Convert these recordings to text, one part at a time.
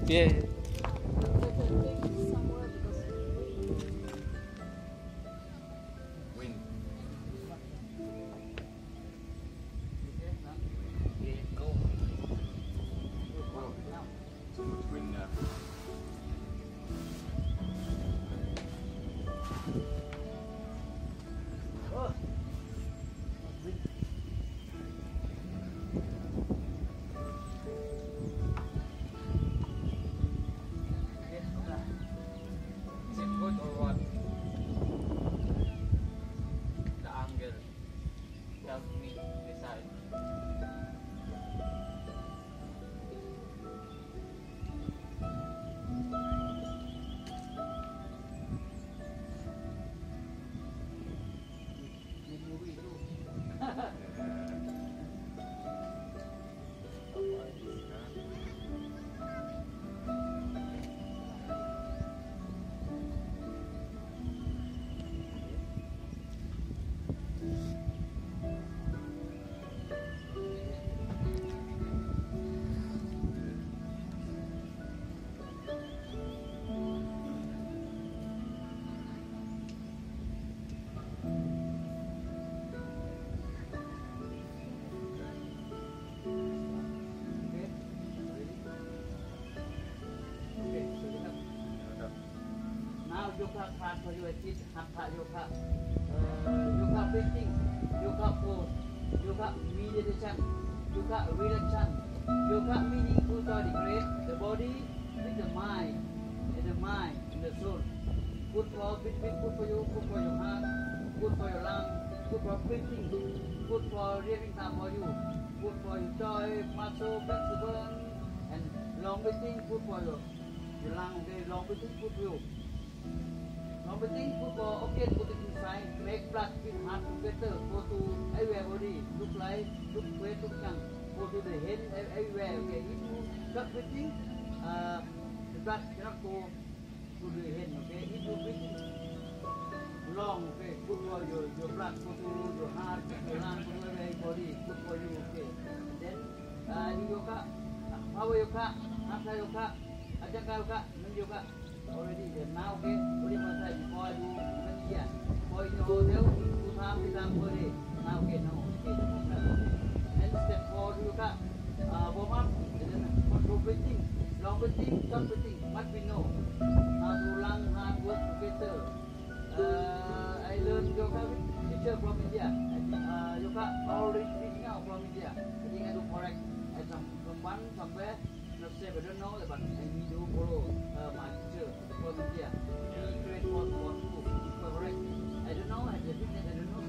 Yeah. Wind. Too much wind now. Is it good or what? The angle help me decide. Yoga class for you, I teach Hatha yoga, yoga breathing, yoga pose, yoga meditation, yoga relaxation, yoga meaningful to integrate the body with the mind, and the mind and the soul. Good for breathing, good for you, good for your heart, good for your lung, good for breathing, good for rearing time for you, good for your joy, muscle, flexible, and long breathing, good for your lung, okay, long breathing, good for you. Long breathing, good for okay, put it inside, make blood with heart together, go to everywhere body, look like, look way, look young, go to the head everywhere, okay, if you stop breathing, the blood cannot go to the head, okay, if you breathing long, okay, good for your blood, go to your heart, your lung, go to every body, good for you, okay, and then do yoga, power yoga, hatha yoga, ajaka yoga, nun yoga, already now, okay, what do you say before I do here? Before you know, there two times per day. Now, okay, no, okay, no problem. And step 4, you got warm up, and then control breathing, long breathing, short breathing, must be know how to learn hard work together. I learned yoga with teacher from India. Yoga already speaking out from India. I think I do correct. I someone somewhere. Not say, I don't know, but I need to follow my teacher from India. He create for school. Correct. I don't know. I just think I don't know.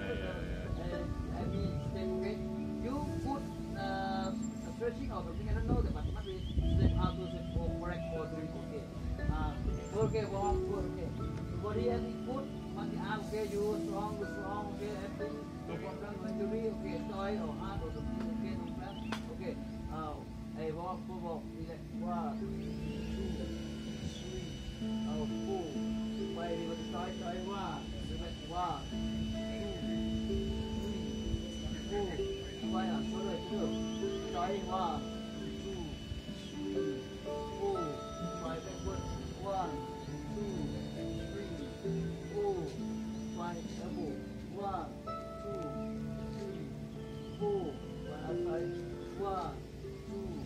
I mean, okay. You put stretching or something. I don't know, but must be step how to step for correct for doing okay. Okay, warm, okay. Body has been put on the arm. Okay, you strong, okay. Everything. No problem. Injury, okay. Toy or hard or something. Okay, no problem. Okay. I walk, relax, 1, 2, 3, 4, 5, relax, 1, 2, 3, 4, 5, số rồi chưa được, start 1, 2, 3, 4, 5, backward, 1, 2, 3, 4, 5, elbow, 1, 2, 3, 4, 5, 1, 2,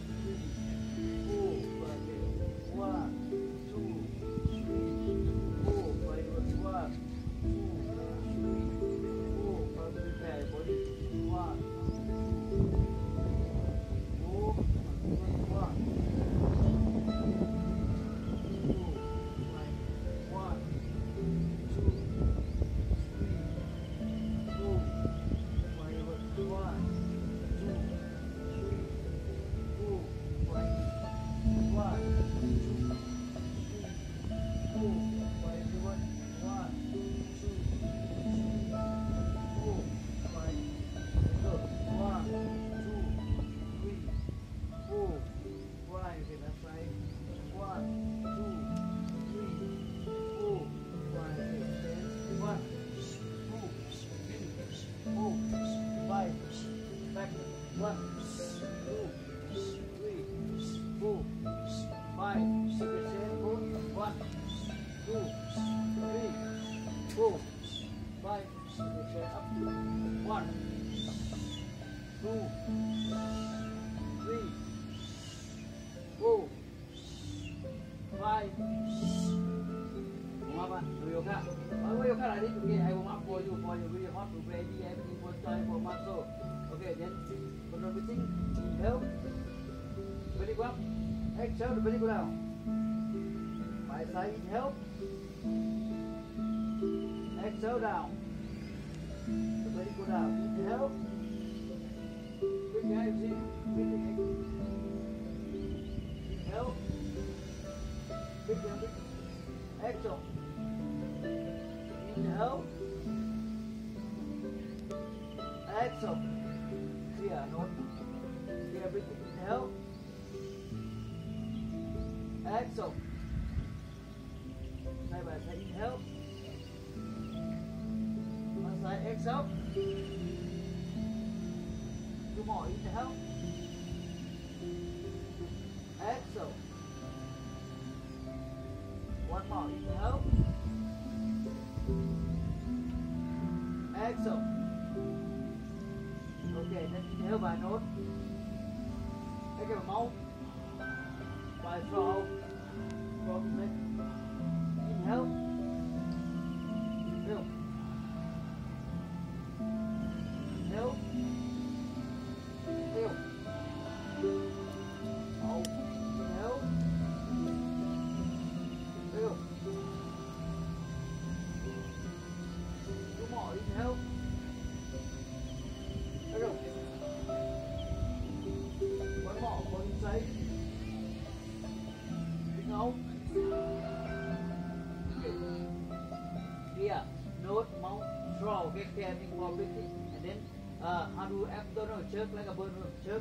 1, 2, 3, 4, 5, 1, 2, 3, 4, prepare body, 1, 4, 1, 1, 2, 3, 4, 5, 6, 7, 4. 1, 2, 3, 4, 5, 6, 7, up. 1, 2, 3, 4, 5. Warm up, do yoga. Why yoga like this? Okay, I warm up for you really hot to ready everything for time for muscle. Okay, then control breathing. Inhale, belly go up. Exhale, the belly go down. My side, inhale. Exhale down. The belly go down. Inhale. Big guy, see? Breathing. Inhale. Big guy, big. Exhale. Inhale. Exhale. Clear, note. Clear breathing. Inhale. Exhale. Side by side. Inhale. One side. Exhale. Two more. Inhale. Exhale. One more. Inhale. Exhale. Okay, then inhale by nose. Take a mouth. By throat. From neck. Inhale. Inhale. Inhale. Inhale. Out. Inhale. Inhale. Two more. Inhale. Inhale. One more. Go inside. Breathe out. Okay. Here. Nose, mouth, throat. Get careful for breathing. And then how do abdominal jerk like a bird jerk.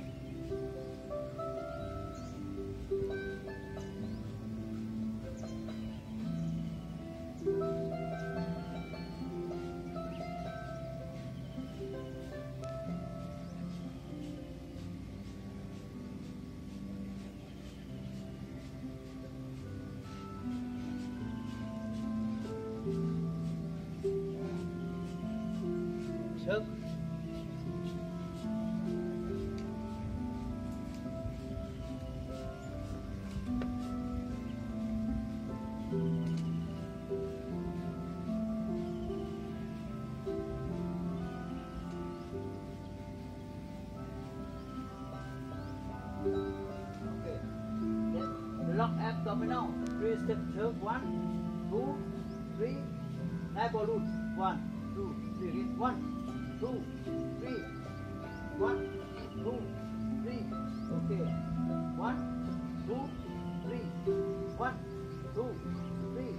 Jerk. Okay. Then lock abdominal. 3 step jerk. 1, 2, 3. Leg balloon. 1, 2, 3. Again. 1, 2, 3. 1, 2, 3. Okay. 1, 2, 3. 1, 2, 3.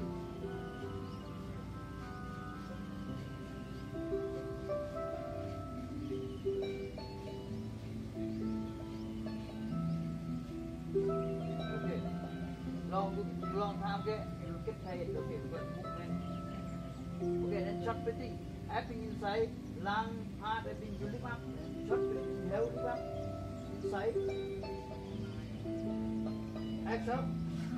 Okay. Long time. Okay. It'll get tired. Okay. We've got movement. Okay. Then short breathing. Acting inside. Lung, heart, everything. You lift up. Short breathing. Inhale. Lift up. Inside. Exhale.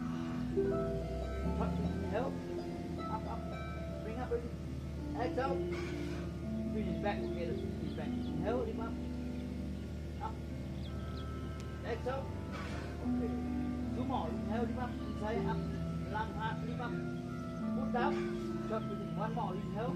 Short breathing. Inhale. Up, up. Bring up breathing. Exhale. Finish back together. Finish back. Inhale. Lift up. Up. Exhale. Okay. Two more. Inhale. Lift up. Inside. Up. Lung, heart. Lift up. Put down. Short breathing. One more. Inhale.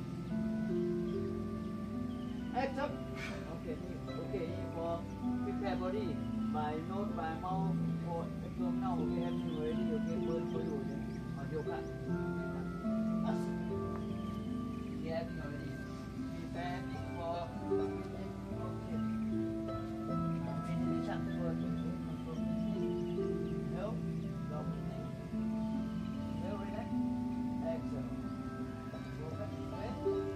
Exhale. Okay. Okay. For prepare body by nose, by mouth, for abdominal. Okay. Everything ready. Okay. Burn for you. On yoga. Yeah. Everything already. Prepare for. Okay. Meditation first. Inhale. Long breathing. Inhale. Relax. Exhale. Go back to bed.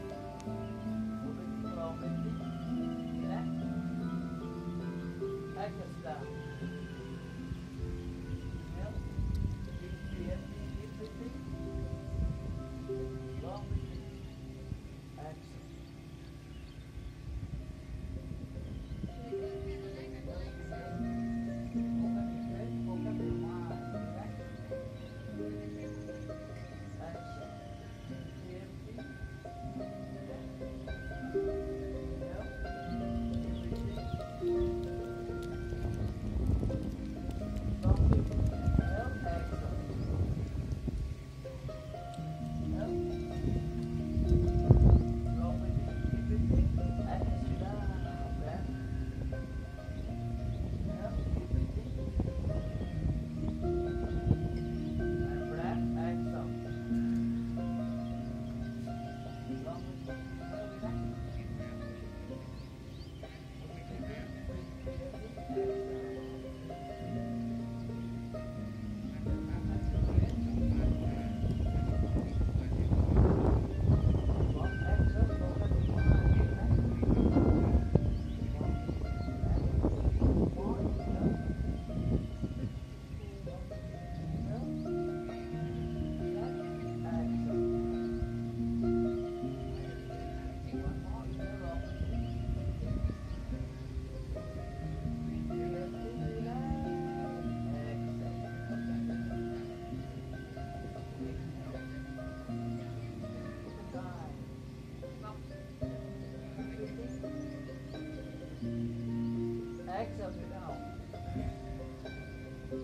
Long breathing. Relax. Exhale down.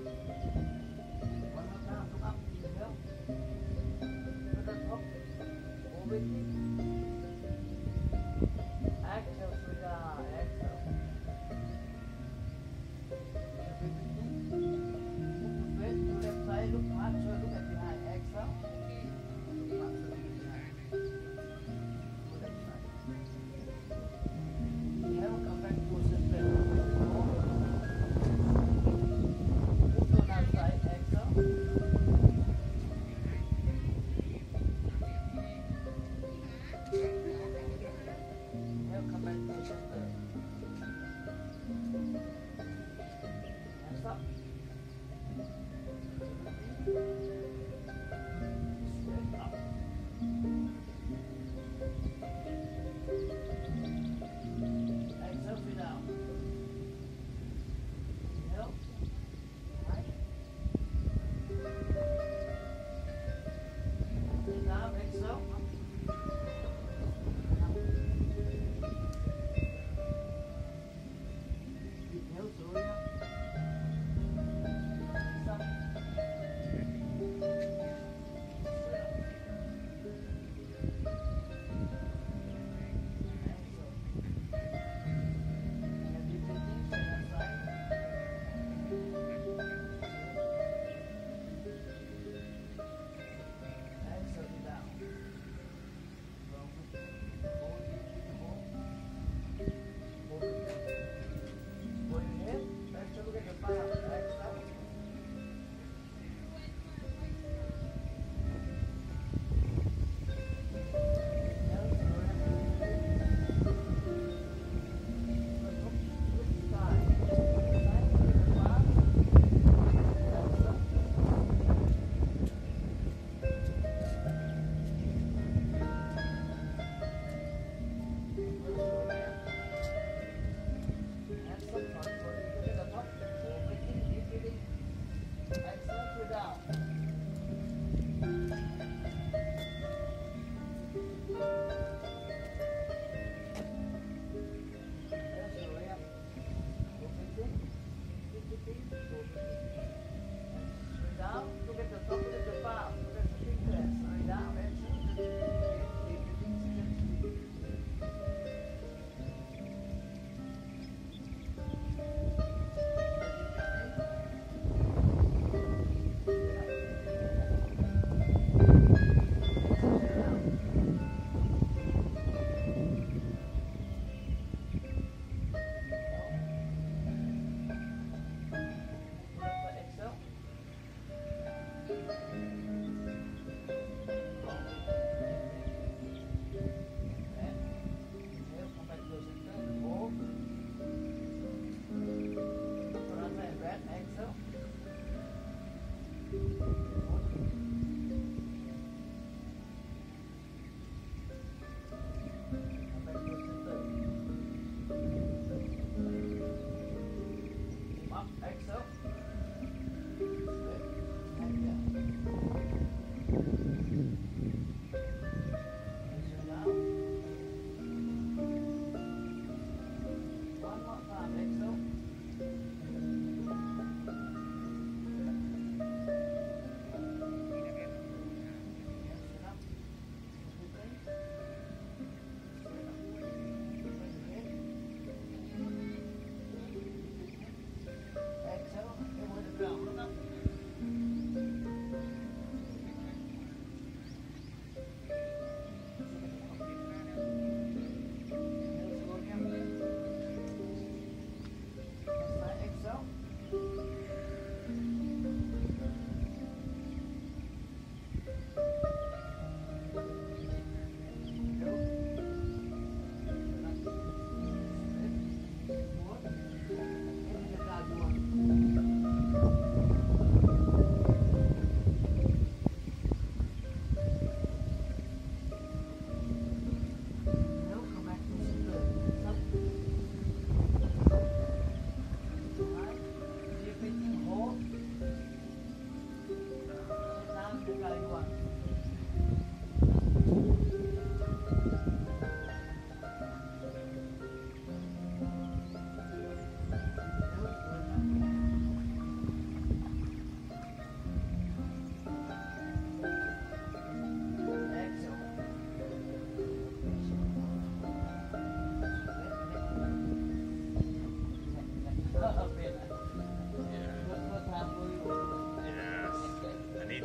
One more time, look up, inhale. At the top, overheat. Exhale, Surya, exhale. Move the weight to left side, look hard, so look at behind, exhale. Look hard, so look at behind. To left side. Inhale, come back to center. Move to another side, exhale. Inhale, come back to center. And stop. Straight up. Exhale, sit down. Inhale. Right. Sit down, exhale. Inhale, Surya. Stop.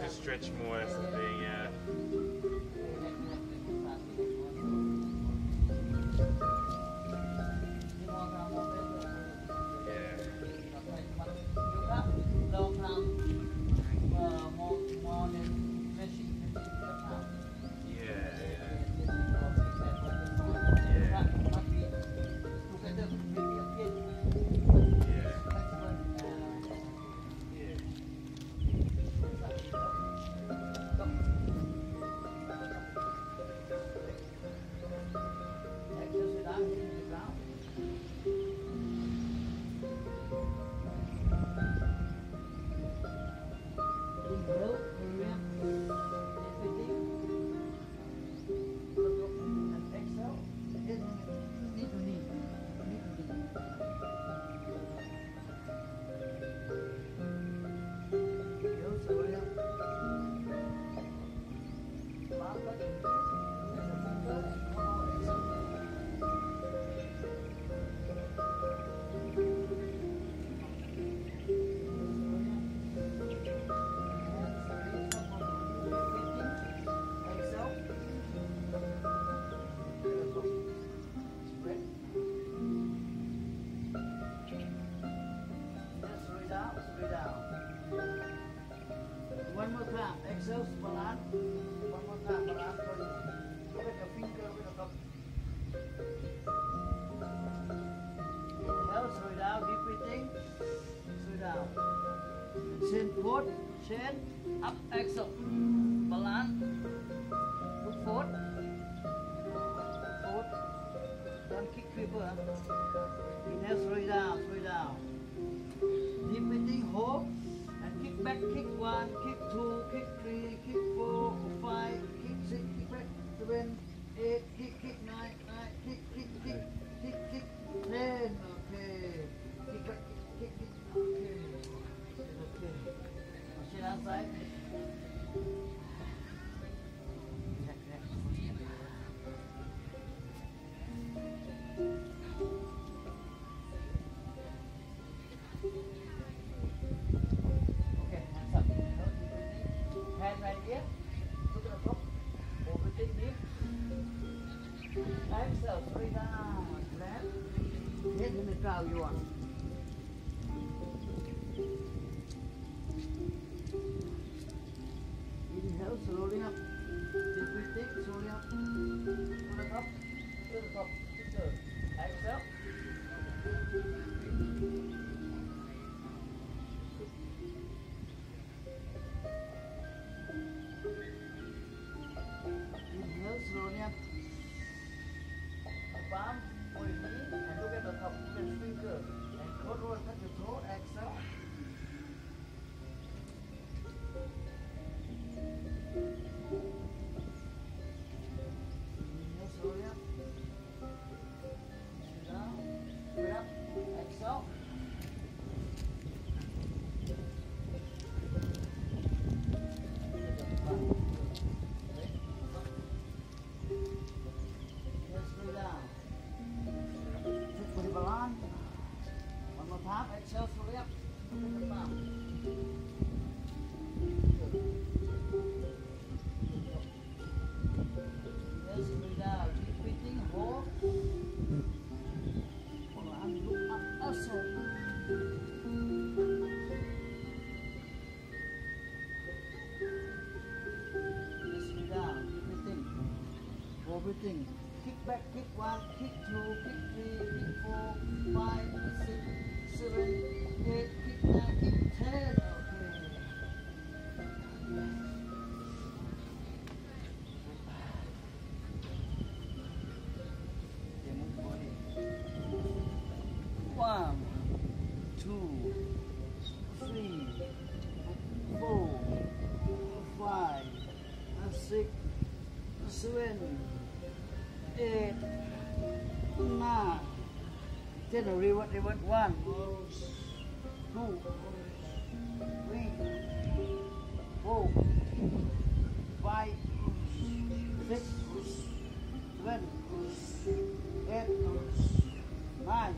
to stretch more, that's the thing, yeah. One more time, exhale, balance. One more time, balance. With your finger, with the cup. Inhale, slow it down, deep breathing. Slow it down. Chin, put, chin, up, exhale. Balance. Look forward. Forward. Don't kick creeper. Inhale, slow it down, slow it down. Deep breathing, hold. Kick back, kick 1, kick 2, kick 3, kick 4, 5, kick 6, kick back, 7, 8, kick 9, kick 10, okay. Kick back, kick, okay. Okay. Now sit outside. Hand right here, look at the top, over the knee, exhale, straight down, left, hit in the ground you want. Inhale, slowly up, deep breathing, slowly up, to the top, exhale. Slowly up. The palm for your knee and look at the top. Look at the finger and control touch your throat. Exhale. Inhale, slowly up. Sit down. Breathe up. Exhale. One more time, exhale, slowly up. Look at the palm. Yes, breathe out. Keep breathing, hold. And look up also. Yes, breathe out. Keep breathing. Hold breathing. Kick back, kick 1, kick 2, kick 3, kick 4, 5, 6, 7, 8, kick 9, kick 10. Okay. One, 2, 3, 4, 5, 6, 7, 8, 9, 10, reward, 1, 2, 3, 4, 5, 6, 7, 8, 9,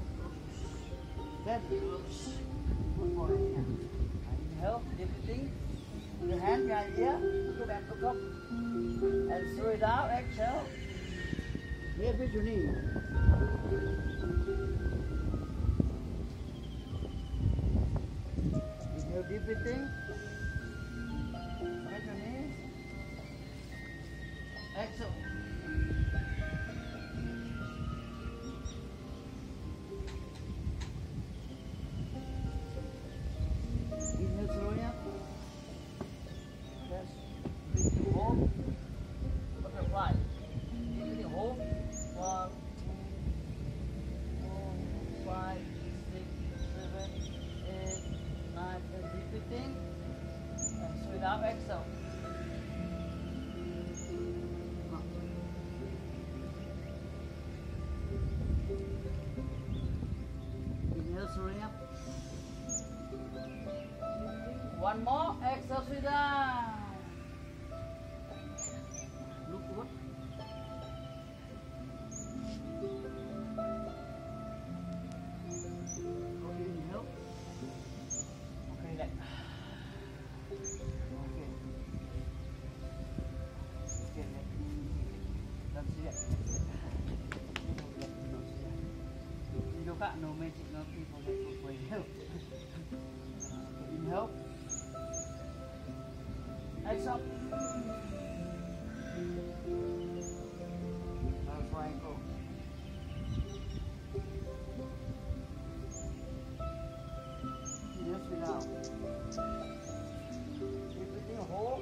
10. Good morning. Inhale, deep breathing. your hand behind here. Go back, look up. And throw it out, exhale. Here, bend your knee. Inhale, deep breathing. Bend your knee. Exhale. Inhale slowly up. Yes. Breathing hold. Butterfly. Breathing hold. 1, 2, 4, 5, 6, 7, 8, 9, and deep breathing. And slow it up, exhale. Inhale slowly up. One more, exhale, sit down. Look what? Okay, inhale. Okay, let. Okay. Okay, let. Don't see that. Yoga, no magic, no people that go for you. Inhale. Exhale. Triangle. Yes, we now. Everything hold.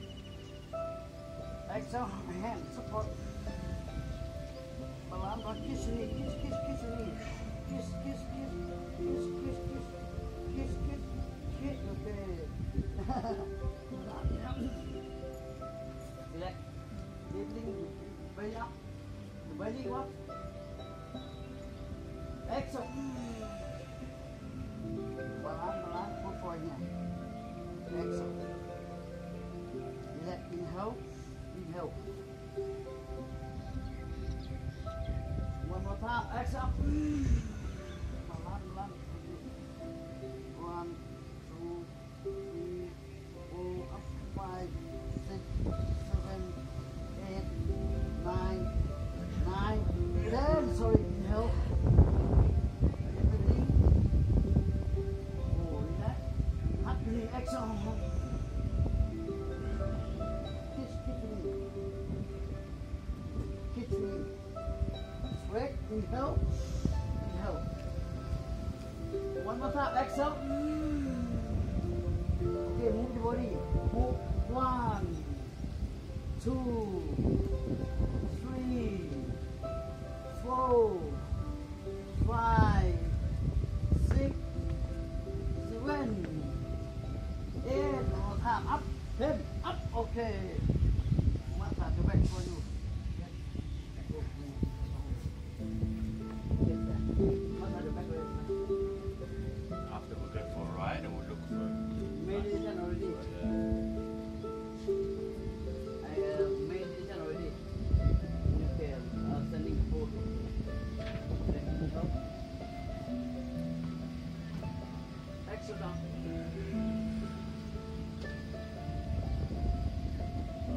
Exhale, hand support. Balance on kiss knee, kiss your knee. Kiss. Okay. Relax. Breathing, belly up. The belly up. Exhale. Balance, put for here. Exhale. Relax, inhale. One more time, exhale. Balance. 1, 2, 3, 4, 5, 6, 7, 8, 9, 10. Sorry, inhale. Everything. Oh, relax. Happily exhale. Kiss me. Straight, inhale. One more time, exhale. Okay, move the body. Move. 1, 2, 3, 4, 5, 6, 7, 8. One more time. Up. Head. Up. Okay. Massage the back for you. Massage the back for you. After we go for a ride and we look for Meditation already. I meditation already. Okay, sending photo. Exhale down.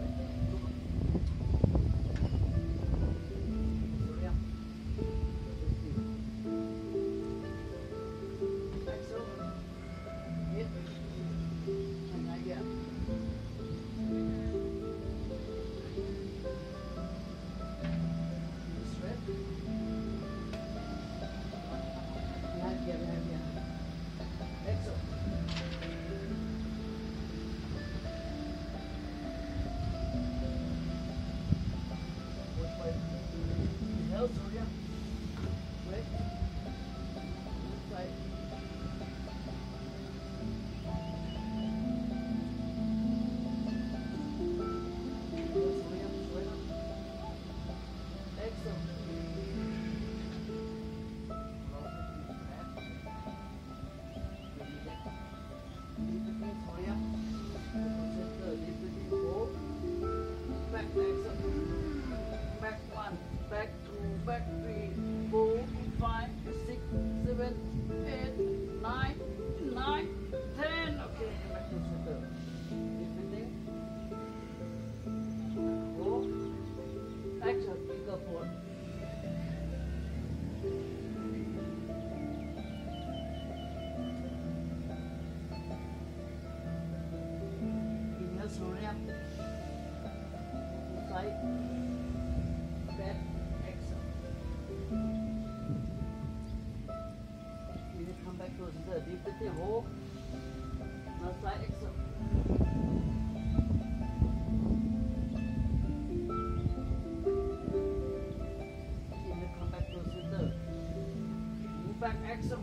up. Side. Back. Exhale. You come back to the deep breathing. Hold. Now side. Exhale. Back exhale.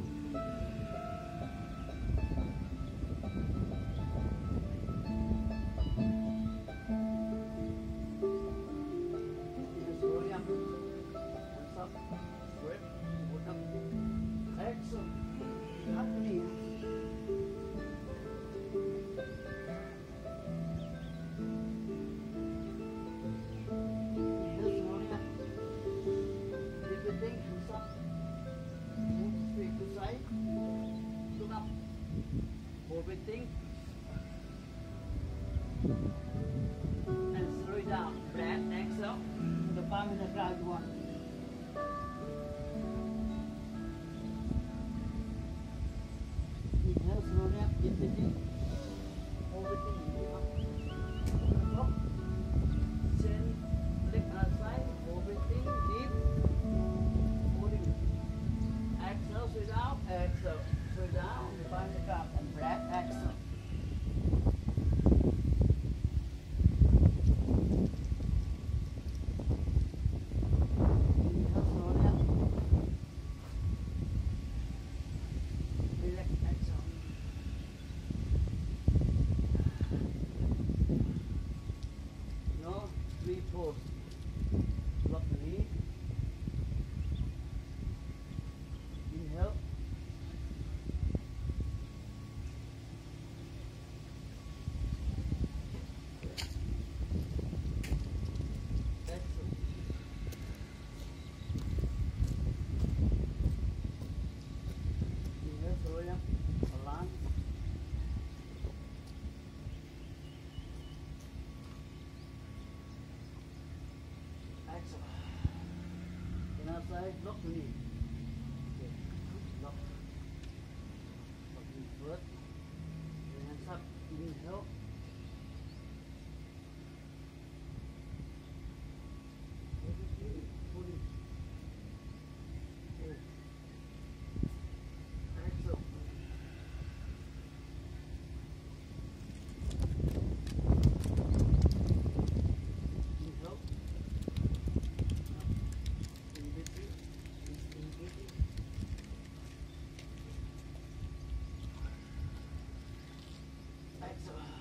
Slowly up. Hands up. Straight. Hold up. Exhale. Up knee. Slowly up. Deep breathing. Hands up. Move straight to side. Look up. Hold breathing. And slow it down. Breath. Exhale. The palm in the ground. One. Inhale slowly up. Deep breathing. Hold breathing. Up. Chin. Leg outside. Hold breathing. Deep. Holding. Exhale, straight out, exhale, straight down, find the cup and breath, exhale. Inhale, slowly up. Relax, exhale. No, 3 pose. Lock the knee. Inhale. Exhale. Inhale, slowly up. Balance. Exhale. Inner side, lock the knee. Lock. Lock knee first. Hands up. Inhale. Pull it. Hold. Exhale. Inhale. In between. In between. Exhale.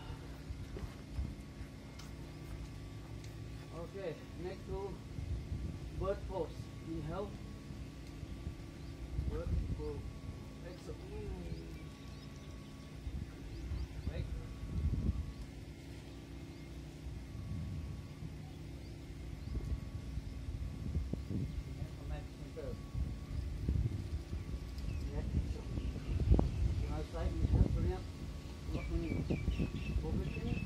Okay, next to bird pose. Inhale. Bird pose. Exhale. Wait. Come back to center. Next exhale. Outside, inhale, bring up. Lock the knee. Hold it in.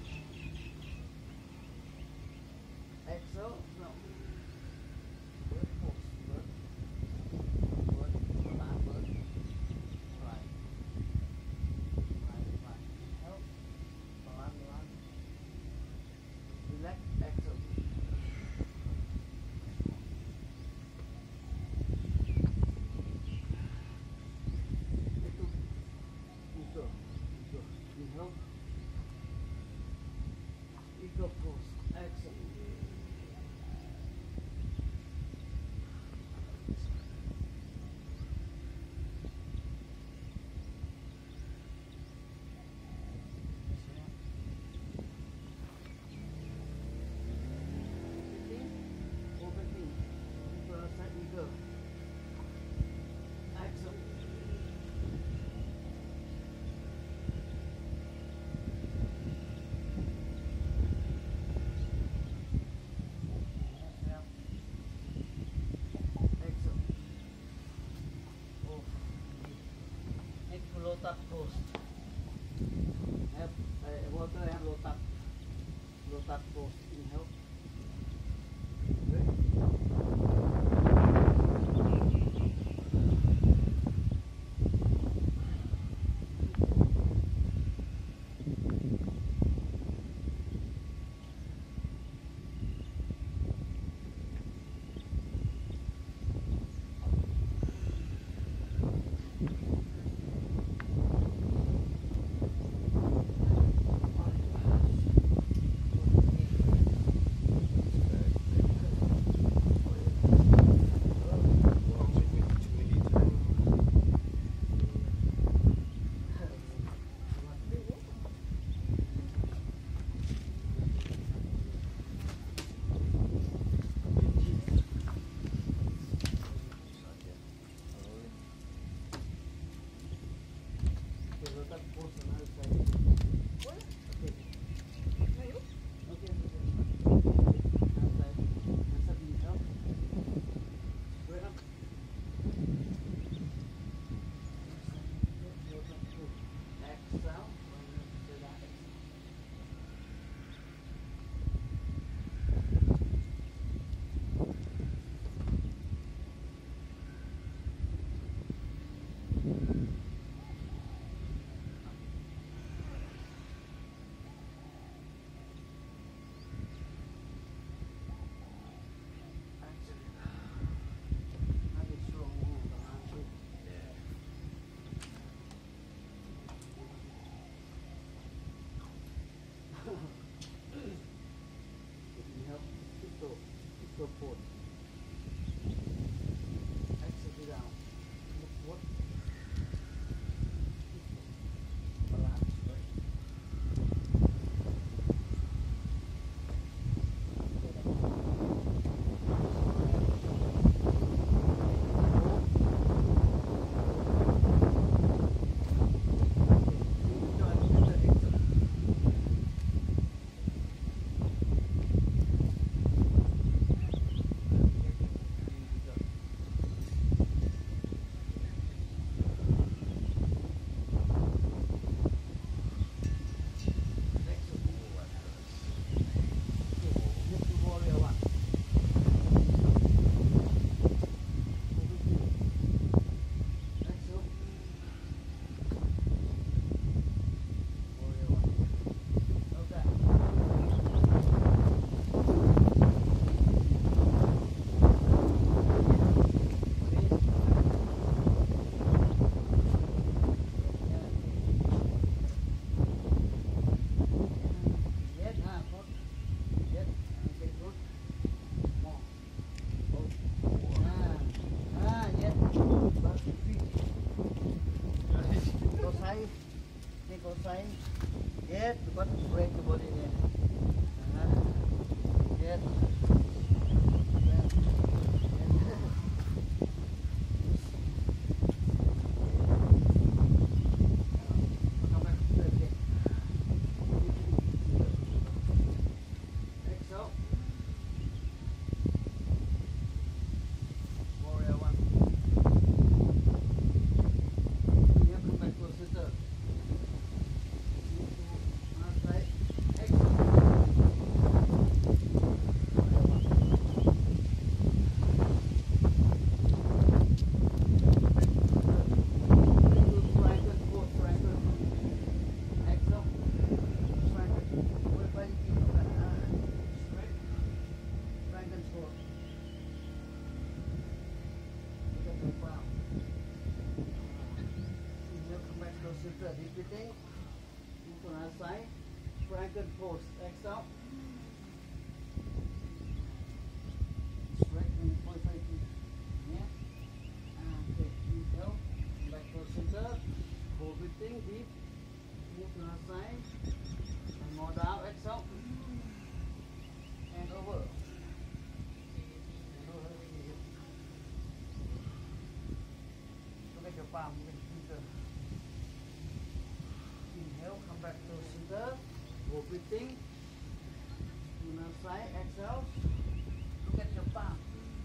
Exhale. No. Bird pose. Bird. Bird. Balance. Bird. Right. Right. Right. Inhale. Balance. Balance. Relax. Exhale. Eagle. Inhale. Eagle pose. Exhale. Overthink. Outside eagle. Exhale. Exhale. Oh. Next to lotus pose. Have water and lotus. Lotus pose. Inhale. aeroport. Exit down. Look what? Balance, right? Yes, because break the body there. Yes. Yes. Come back to the again. Exhale. Warrior one. Here, come back to the center. Repeating into our side, dragon pose, exhale, straight in 45 feet, yeah, okay, inhale, back to center, hold breathing deep, move to our side, and more down, exhale, and over, look at your palm, finger. Inhale, come back to center, go breathing, to the side, exhale, look at your palm,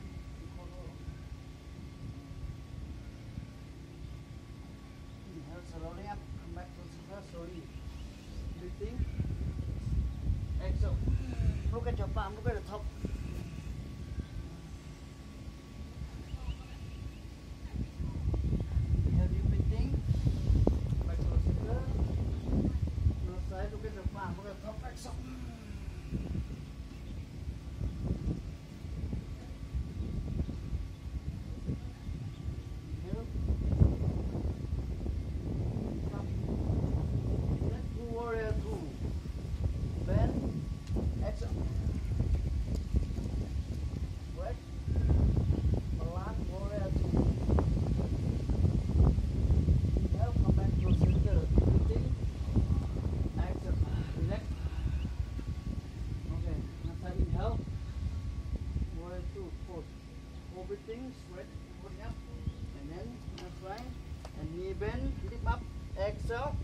inhale, slowly up, come back to center, slowly, breathing, exhale, look at your palm, look at the top, inhale, deep breathing, back to center, look at the palm, look at the top, exhale. Inhale. Up. Then two warrior two. Bend. Exhale. Right. Balance warrior two. Inhale, come back to center. Breathing. Exhale. Relax. Okay. Now inhale. Warrior two. Pause. Hold breathing. Straight. Body up. And then that's right. And knee bend. Lift up. Exhale.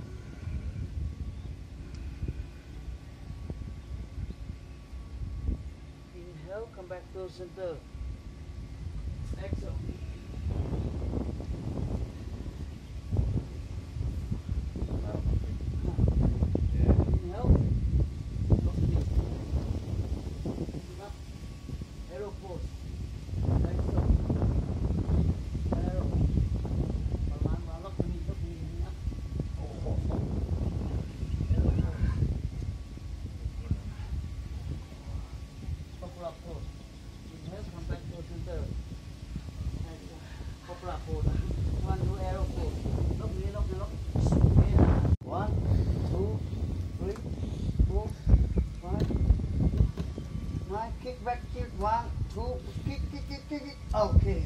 Inhale. Come back to center. Exhale. Inhale. Lock knee. Lift up. Arrow pose. Exhale. Arrow. Pelan-pelan lock knee up. Arrow pose. Cobra pose. Inhale, come back to center. Exhale. Cobra pose. One, two, arrow pose. Lock knee, lock knee, lock. One, two, three, four, five, nine. Kick back, kick. 1, 2, two, kick. Okay.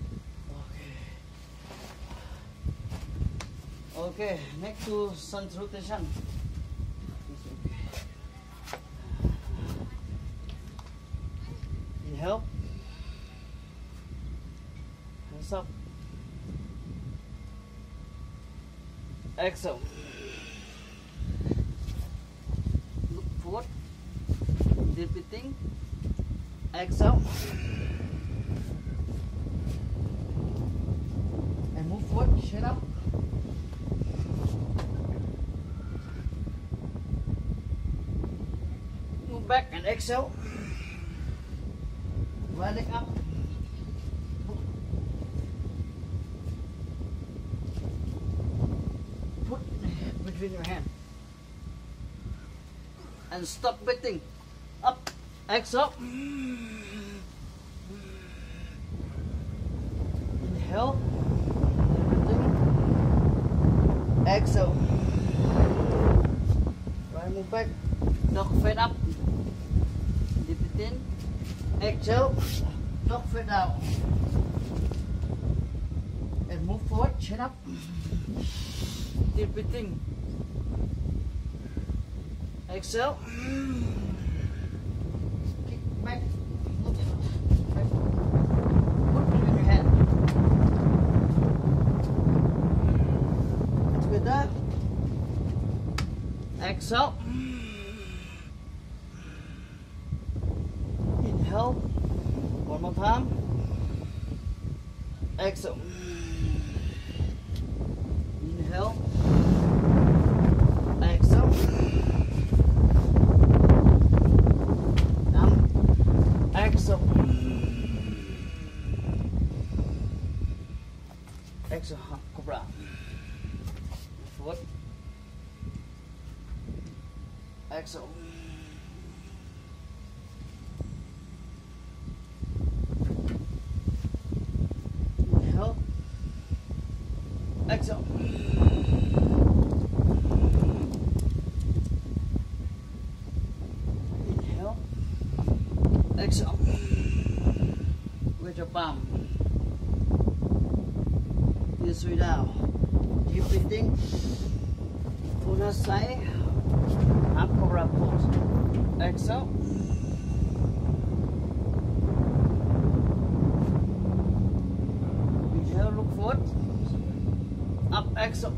Okay, next to sun rotation. Inhale. Hands up. Exhale. Look forward. Repeating. Exhale. And move forward. Shut up. Move back and exhale. Right leg up. Put between your hand. And stop breathing. Up. Exhale. Inhale. Exhale. Right, move back. Dog fade up. Deep it in. Exhale. Dog fade out. And move forward. Chin up. Deep breathing. Exhale. Kick back. Look back. Put between your hand. Together. Exhale. Inhale. One more time. Exhale. Inhale. Exhale. Exhale. Exhale. Cobra. Forward. Exhale. Inhale. Exhale. Inhale. Exhale. With your palm. This way down. Deep breathing. Full side. Half cobra pose. Exhale. Inhale, look forward. Up, exhale.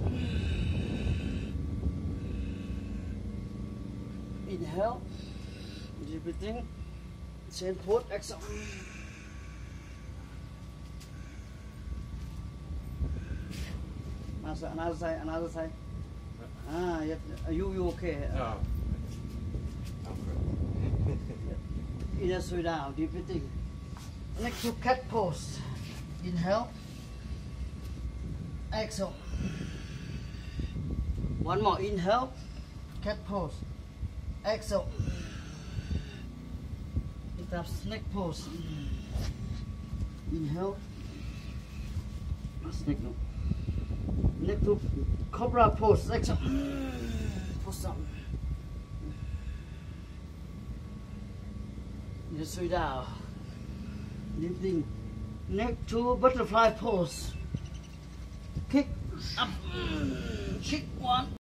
Inhale. Deep breathing. Same forward, exhale. Another side. Ah, you okay? No. I'm good. Inner sway down, deep breathing. Next to cat pose. Inhale. Exhale. One more. Inhale. Cat pose. Exhale. Tap snake pose. Inhale. Snake no. Next to cobra pose. Exhale. Push up. Just sway down. Lifting. Next to butterfly pose. Kick up. Kick one.